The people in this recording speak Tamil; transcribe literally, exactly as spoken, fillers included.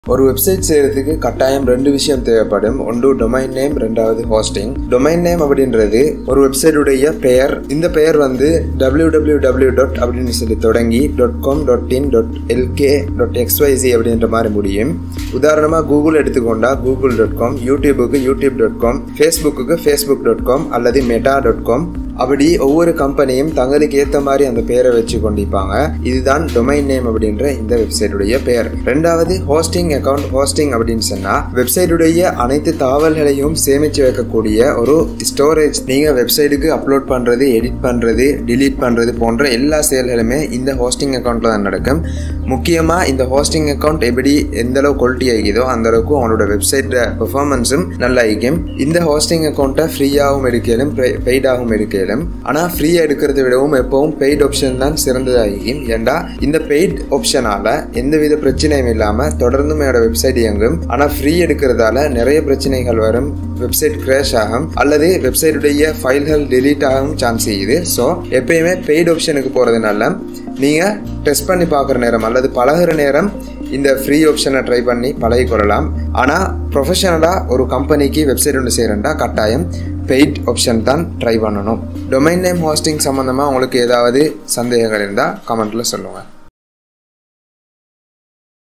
ஒரு வெப்சைட் செய்யறதுக்கு கட்டாயம் ரெண்டு விஷயம் தேவைப்படும். ஒன்று டொமைன் நேம், ரெண்டாவது ஹோஸ்டிங். டொமைன் நேம் அப்படின்றது ஒரு வெப்சைட்டுடைய பெயர். இந்த பெயர் வந்து டபிள்யூ டபிள்யூ டபிள்யூ டாட் அப்படின்னு சொல்லி தொடங்கி dot com dot in dot LK dot XYZ அப்படின்ற மாதிரி முடியும். உதாரணமாக கூகுள் எடுத்துக்கொண்டா கூகுள் டாட் காம், யூடியூபுக்கு யூடியூப் டாட் காம், ஃபேஸ்புக்கு ஃபேஸ்புக் டாட் காம் அல்லது மெட்டா டாட் காம். அப்படி ஒவ்வொரு கம்பெனியும் தங்களுக்கு ஏற்ற மாதிரி அந்த பெயரை வச்சு கொண்டிருப்பாங்க. இதுதான் டொமைன் நேம் அப்படின்ற இந்த வெப்சைட்டுடைய பெயர். ரெண்டாவது ஹோஸ்டிங் அக்கௌண்ட். ஹோஸ்டிங் அப்படின்னு சொன்னா வெப்சைட்டுடைய அனைத்து தகவல்களையும் சேமிச்சு வைக்கக்கூடிய ஒரு ஸ்டோரேஜ். நீங்க வெப்சைட்டுக்கு அப்லோட் பண்றது, எடிட் பண்றது, டிலீட் பண்றது போன்ற எல்லா செயல்களுமே இந்த ஹோஸ்டிங் அக்கௌண்ட்ல தான் நடக்கும். முக்கியமா இந்த ஹோஸ்டிங் அக்கௌண்ட் எப்படி எந்த அளவு குவாலிட்டி ஆகிதோ அந்த அளவுக்கு அவனோட வெப்சைட் பெர்ஃபார்மன்ஸும் நல்லா ஆகிக்கும். இந்த ஹோஸ்டிங் அக்கௌண்ட்டை ஃப்ரீயாகவும் எடுக்கலும், பெய்டாகவும் எடுக்கலும். ஆனா ஃப்ரீயா எடுக்கிறத விடவும் எப்பவும் பெய்ட் ஆப்ஷன் தான் சிறந்ததாகும். ஏண்டா இந்த பெய்ட் ஆப்ஷனால எந்தவித பிரச்சனையும் இல்லாம தொடர்ந்து வெப்சைட் இயங்கும். ஆனா ஃப்ரீ எடுக்கிறதால நிறைய பிரச்சனைகள் வரும். வெப்சைட் கிராஷ் ஆகும் அல்லது வெப்சைட்டுடைய ஃபைல்கள் டெலீட் ஆகும் சான்ஸ் செய்யுது. ஸோ எப்பயுமே பெய்ட் ஆப்ஷனுக்கு போறதுனால நீங்க டெஸ்ட் பண்ணி பார்க்குற நேரம் அல்லது பழகுற நேரம் இந்த ஃப்ரீ ஆப்ஷனை ட்ரை பண்ணி பழகி கொள்ளலாம். ஆனால் ப்ரொஃபஷனலாக ஒரு கம்பெனிக்கு வெப்சைட் ஒன்று செய்கிறேன்டா கட்டாயம் பெய்ட் ஆப்ஷன் தான் ட்ரை பண்ணணும். டொமைன் நேம் ஹோஸ்டிங் சம்மந்தமாக உங்களுக்கு ஏதாவது சந்தேகங்கள் இருந்தால் கமெண்ட்டில் சொல்லுங்கள்.